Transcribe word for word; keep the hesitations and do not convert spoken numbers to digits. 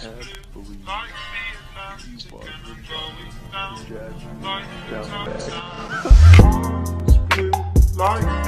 had to believe you was the judge down back. Split like